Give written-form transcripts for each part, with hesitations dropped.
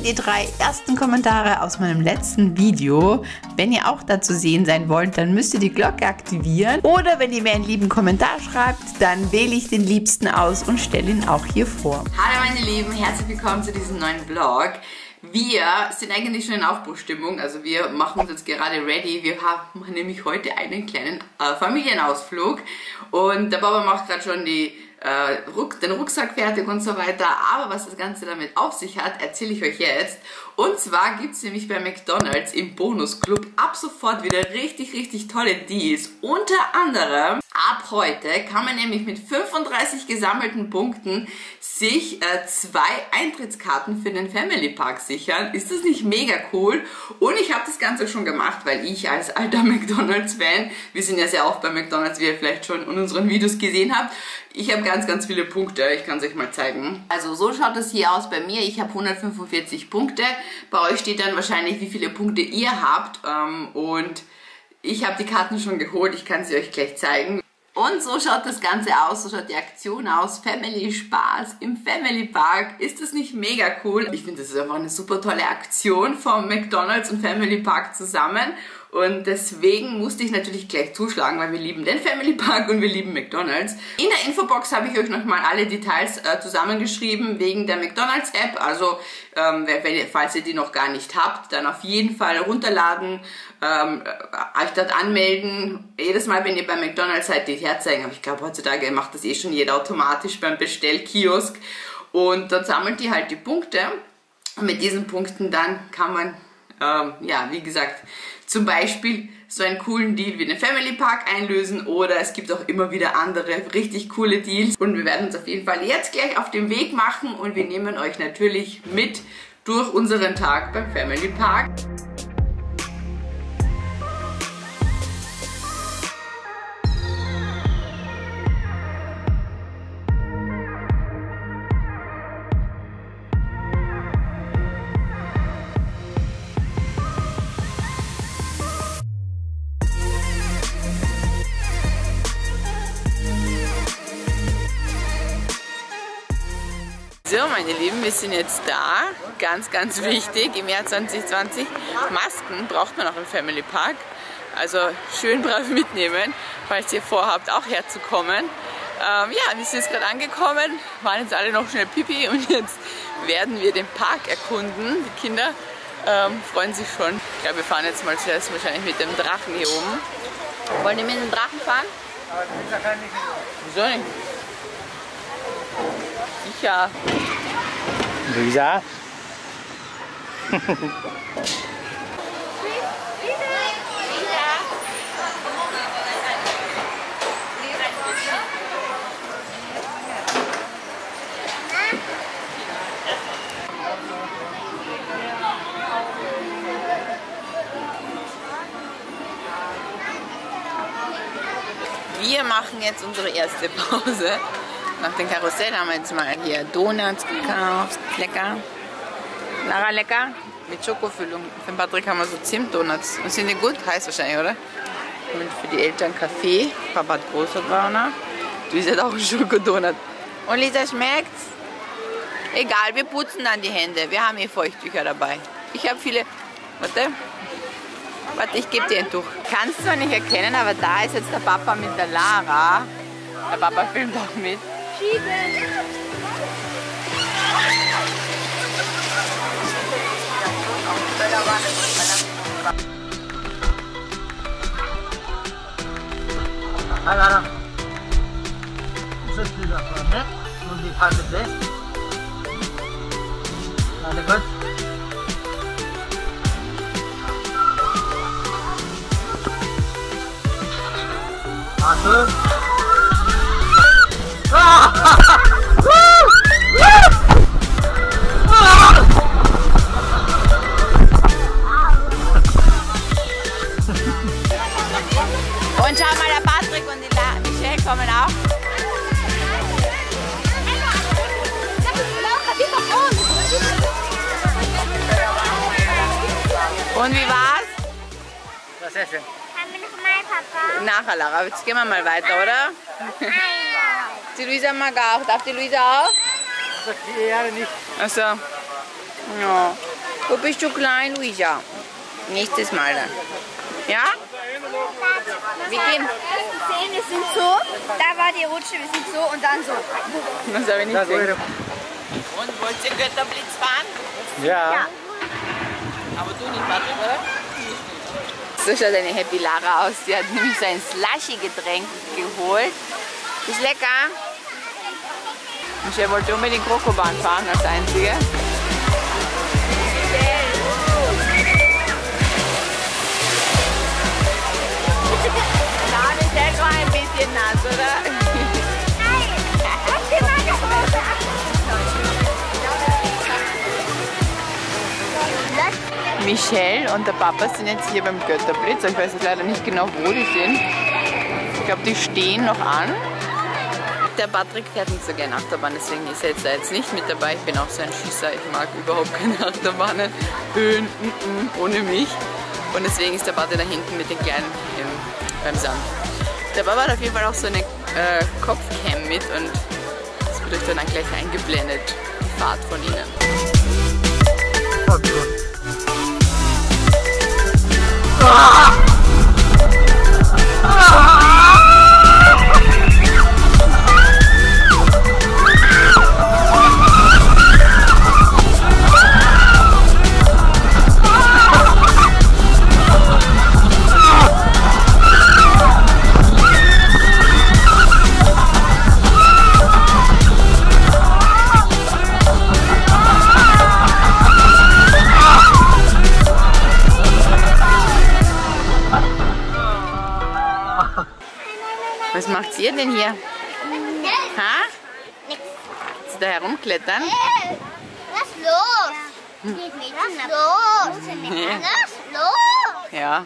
sind die 3 ersten Kommentare aus meinem letzten Video. Wenn ihr auch dazu sehen sein wollt, dann müsst ihr die Glocke aktivieren. Oder wenn ihr mir einen lieben Kommentar schreibt, dann wähle ich den liebsten aus und stelle ihn auch hier vor. Hallo meine Lieben, herzlich willkommen zu diesem neuen Vlog. Wir sind eigentlich schon in Aufbruchstimmung, also wir machen uns jetzt gerade ready. Wir haben nämlich heute einen kleinen Familienausflug und der Papa macht gerade schon den Rucksack fertig und so weiter. Aber was das Ganze damit auf sich hat, erzähle ich euch jetzt. Und zwar gibt es nämlich bei McDonald's im Bonusclub ab sofort wieder richtig tolle Deals. Unter anderem ab heute kann man nämlich mit 35 gesammelten Punkten sich 2 Eintrittskarten für den Family Park sichern. Ist das nicht mega cool? Und ich habe das Ganze schon gemacht, weil ich als alter McDonald's-Fan, wir sind ja sehr oft bei McDonald's, wie ihr vielleicht schon in unseren Videos gesehen habt, ich habe ganz viele Punkte, ich kann es euch mal zeigen. Also so schaut das hier aus bei mir, ich habe 145 Punkte, bei euch steht dann wahrscheinlich, wie viele Punkte ihr habt und ich habe die Karten schon geholt, ich kann sie euch gleich zeigen. Und so schaut das Ganze aus, so schaut die Aktion aus, Family Spaß im Family Park. Ist das nicht mega cool? Ich finde, das ist einfach eine super tolle Aktion vom McDonald's und Family Park zusammen. Und deswegen musste ich natürlich gleich zuschlagen, weil wir lieben den Family Park und wir lieben McDonald's. In der Infobox habe ich euch nochmal alle Details zusammengeschrieben wegen der McDonald's App. Also falls ihr die noch gar nicht habt, dann auf jeden Fall runterladen, euch dort anmelden. Jedes Mal, wenn ihr bei McDonald's seid, die herzeigen. Aber ich glaube, heutzutage macht das eh schon jeder automatisch beim Bestellkiosk. Und dort sammelt ihr halt die Punkte. Und mit diesen Punkten dann kann man, ja, wie gesagt, zum Beispiel so einen coolen Deal wie den Family Park einlösen oder es gibt auch immer wieder andere richtig coole Deals. Und wir werden uns auf jeden Fall jetzt gleich auf den Weg machen und wir nehmen euch natürlich mit durch unseren Tag beim Family Park. So meine Lieben, wir sind jetzt da, ganz wichtig, im Jahr 2020, Masken braucht man auch im Family Park, also schön brav mitnehmen, falls ihr vorhabt auch herzukommen. Ja, wir sind jetzt gerade angekommen, waren jetzt alle noch schnell pipi und jetzt werden wir den Park erkunden. Die Kinder freuen sich schon. Ich glaube, wir fahren jetzt mal zuerst wahrscheinlich mit dem Drachen hier oben. Wollen die mit dem Drachen fahren? Aber das ist ja nicht. Wieso nicht? Sicher. Luisa? Wir machen jetzt unsere erste Pause. Nach dem Karussell haben wir jetzt mal hier Donuts gekauft. Lecker. Lara, lecker. Mit Schokofüllung. Für den Patrick haben wir so Zimtdonuts. Und sind die gut? Heiß wahrscheinlich, oder? Und für die Eltern Kaffee. Papa hat große Brauner. Luisa hat auch einen Schokodonut. Und Lisa, schmeckt's? Egal, wir putzen dann die Hände. Wir haben hier Feuchttücher dabei. Ich habe viele... Warte, ich gebe dir ein Tuch. Kannst du zwar nicht erkennen, aber da ist jetzt der Papa mit der Lara. Der Papa filmt auch mit. Schieben! Hi Lara. Ist wieder vorne und die Karte fest. Warte gut. Warte. Und schau mal, der Patrick und die Michelle kommen auch. Und wie war's? Das ist sehr schön. Nachher, Lara. Jetzt gehen wir mal weiter, oder? Die Luisa mag auch. Darf die Luisa auch? Das die Jahre nicht. Also, ja. Wo bist du klein, Luisa? Nächstes Mal dann. Ja? Wir gehen. Die Zähne sind so, da war die Rutsche, wir sind so und dann so. Das habe ich nicht gesehen. Und wollt ihr Götterblitz fahren? Ja. Aber du nicht, Patrick, oder? So schaut eine Happy Lara aus. Die hat nämlich so ein Slushy-Getränk geholt. Ist lecker. Michelle wollte unbedingt Krokobahn fahren als einzige. Na, Michelle war ein bisschen nass, oder? Michelle und der Papa sind jetzt hier beim Götterblitz. Ich weiß jetzt leider nicht genau, wo die sind. Ich glaube, die stehen noch an. Der Patrick fährt nicht so gerne Achterbahn, deswegen ist er jetzt nicht mit dabei. Ich bin auch so ein Schisser, ich mag überhaupt keine Achterbahnen. Höhen, ohne mich. Und deswegen ist der Patrick da hinten mit den Kleinen beim Sand. Der Papa hat auf jeden Fall auch so eine Kopfcam mit und das wird euch dann gleich eingeblendet, die Fahrt von ihnen. Was macht ihr denn hier? Ha? Sie da herumklettern? Was los? Was los? Was los? Ja.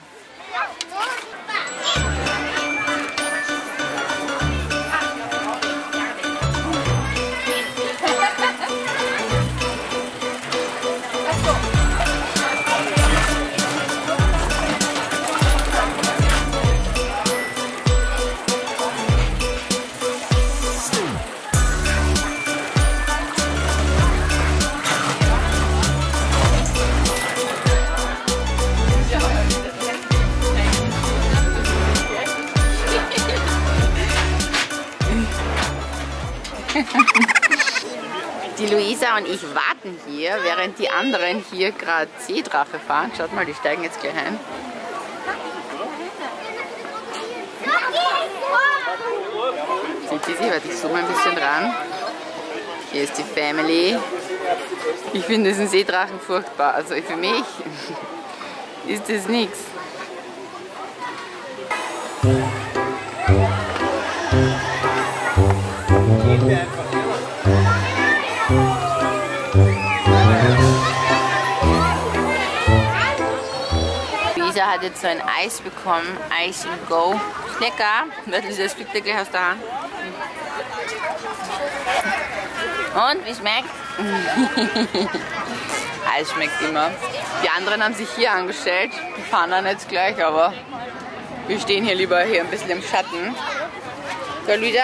Die Luisa und ich warten hier, während die anderen hier gerade Seedrache fahren. Schaut mal, die steigen jetzt gleich ein. Seht ihr sie? Warte, ich zoome ein bisschen ran. Hier ist die Family. Ich finde diesen Seedrachen furchtbar. Also für mich ist das nichts. Luisa hat jetzt so ein Eis bekommen, Eis and Go. Ist lecker. Das fliegt dir gleich aus der Hand. Und, wie schmeckt? Eis schmeckt immer. Die anderen haben sich hier angestellt. Die fahren dann jetzt gleich, aber wir stehen hier lieber hier ein bisschen im Schatten. So, Luisa?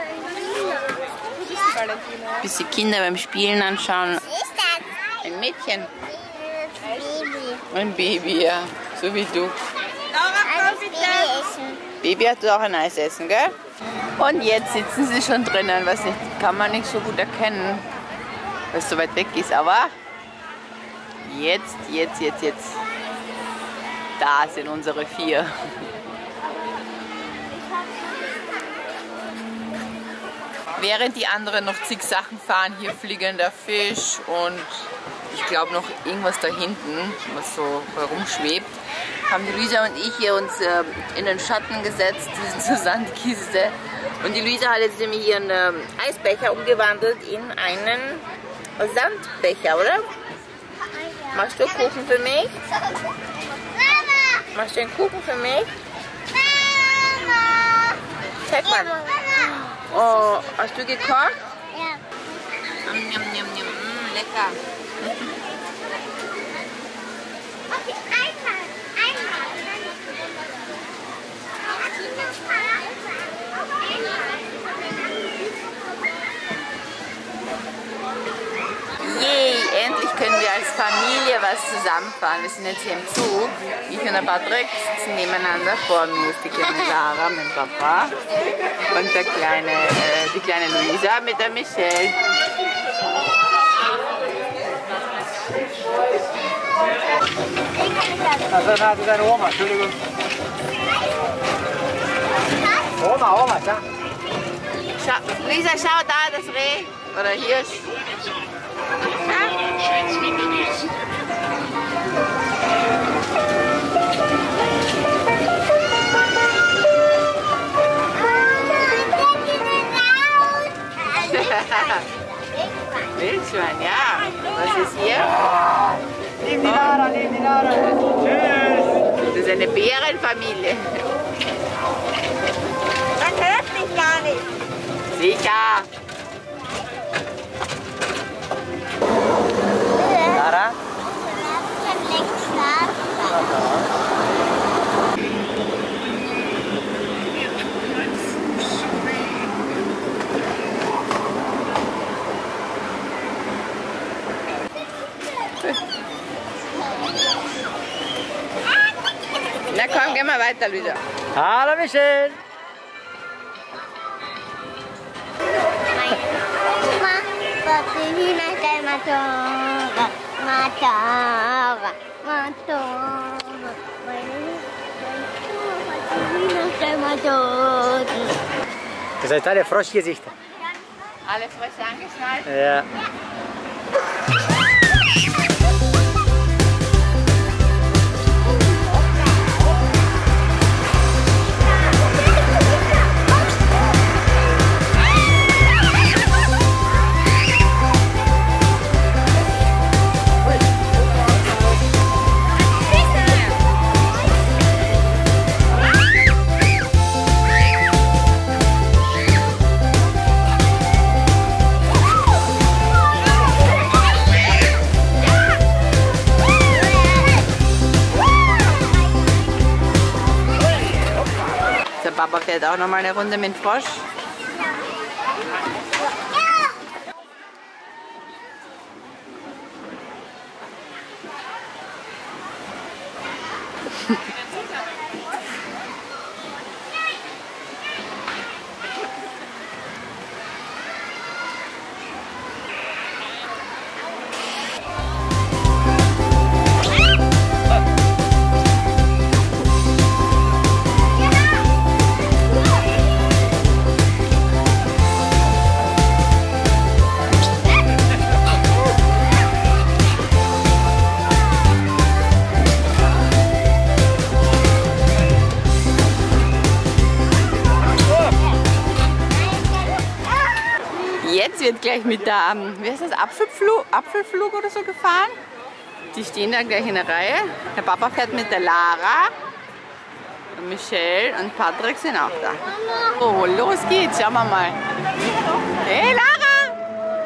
Bisschen Kinder beim Spielen anschauen. Ein Mädchen. Ein Baby, ja. So wie du. Baby hat auch ein Eis essen, gell? Und jetzt sitzen sie schon drinnen. Weiß nicht, kann man nicht so gut erkennen, weil es so weit weg ist. Aber jetzt. Da sind unsere 4. Während die anderen noch zig Sachen fahren, hier fliegender Fisch und ich glaube noch irgendwas da hinten, was so herumschwebt, haben die Luisa und ich hier uns in den Schatten gesetzt, zur Sandkiste. Und die Luisa hat jetzt nämlich ihren Eisbecher umgewandelt in einen Sandbecher, oder? Machst du Kuchen für mich? Machst du einen Kuchen für mich? Zeig mal. Oh, hast du gekocht? Ja. Lecker. Okay, einmal. Yay, endlich können wir als Familie was zusammenfahren. Wir sind jetzt hier im Zug. Ich und der Patrick sitzen nebeneinander. Vor mir ist die kleine Lara mit dem Papa und die kleine Luisa mit der Michelle. Also, na, das ist eine Oma, Entschuldigung. Oma, schau. Luisa, schau da, das Reh oder Hirsch. Wildschwein, ja. Was ist hier? Nimm die Lara, nimm die Lara. Tschüss. Das ist eine Bärenfamilie. Man hört mich gar nicht. Sicher. Lara? Na komm, geh mal weiter, Luisa. Hallo, Michelle. Ihr seid alle Froschgesichter. Alle Frösche angeschnallt? Ja. Papa fährt auch noch mal eine Runde mit dem Frosch. Jetzt wird gleich mit der, wie heißt das, Apfelflug oder so gefahren. Die stehen da gleich in der Reihe. Der Papa fährt mit der Lara. Und Michelle und Patrick sind auch da. Oh, los geht's, schauen wir mal. Hey Lara!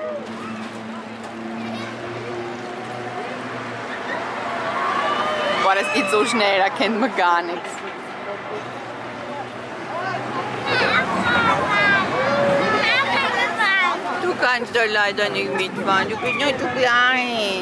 Boah, das geht so schnell, da kennt man gar nichts. Du kannst da leider nicht mitfahren, du bist nur zu klein.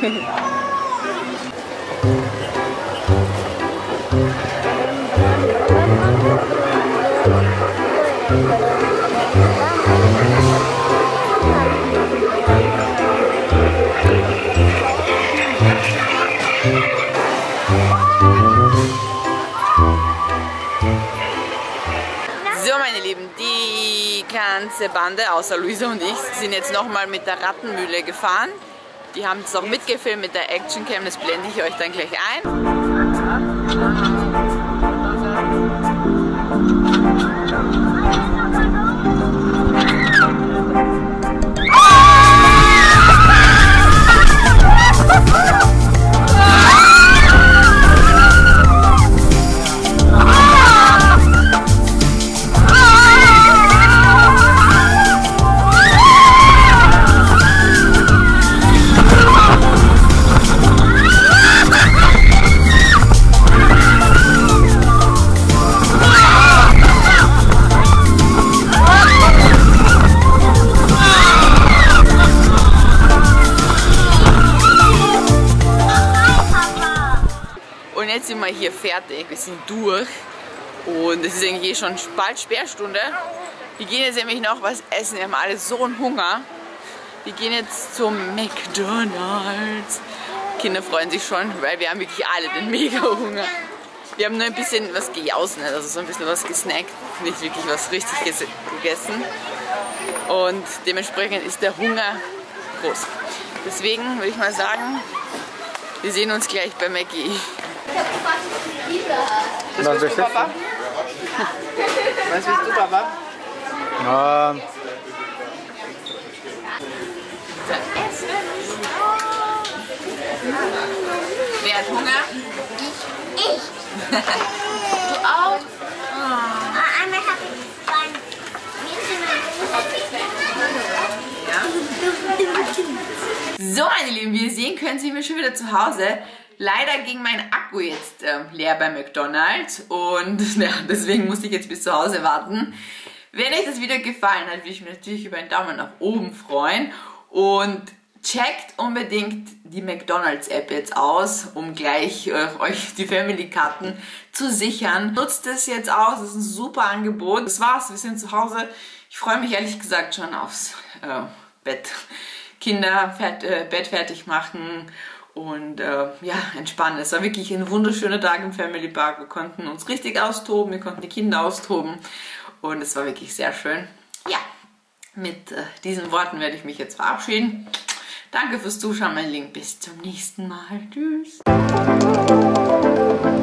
So, meine Lieben, die ganze Bande, außer Luisa und ich, sind jetzt nochmal mit der Rattenmühle gefahren. Die haben es auch mitgefilmt mit der Actioncam, das blende ich euch dann gleich ein. jetzt sind wir hier fertig, wir sind durch und es ist eigentlich eh schon bald Sperrstunde. Wir gehen jetzt nämlich noch was essen, wir haben alle so einen Hunger. Wir gehen jetzt zum McDonald's. Kinder freuen sich schon, weil wir haben wirklich alle den mega Hunger. Wir haben nur ein bisschen was gejausen, also so ein bisschen was gesnackt, nicht wirklich was richtig gegessen. Und dementsprechend ist der Hunger groß. Deswegen würde ich mal sagen, wir sehen uns gleich bei Mackie. Was willst du, Papa? Was willst du, Papa? Wer hat Hunger? Ich. Du auch? Einmal habe ich zwei. So, meine Lieben, wie ihr sehen könnt, sind wir schon wieder zu Hause. Leider ging mein Akku jetzt leer bei McDonald's und ja, deswegen musste ich jetzt bis zu Hause warten. Wenn euch das Video gefallen hat, würde ich mich natürlich über einen Daumen nach oben freuen und checkt unbedingt die McDonald's App jetzt aus, um gleich euch die Family-Karten zu sichern. Nutzt es jetzt aus, das ist ein super Angebot. Das war's, wir sind zu Hause. Ich freue mich ehrlich gesagt schon aufs Bett. Kinder Bett fertig machen und ja, entspannen. Es war wirklich ein wunderschöner Tag im Family Park. Wir konnten uns richtig austoben, wir konnten die Kinder austoben und es war wirklich sehr schön. Ja, mit diesen Worten werde ich mich jetzt verabschieden. Danke fürs Zuschauen, mein Lieben. Bis zum nächsten Mal. Tschüss.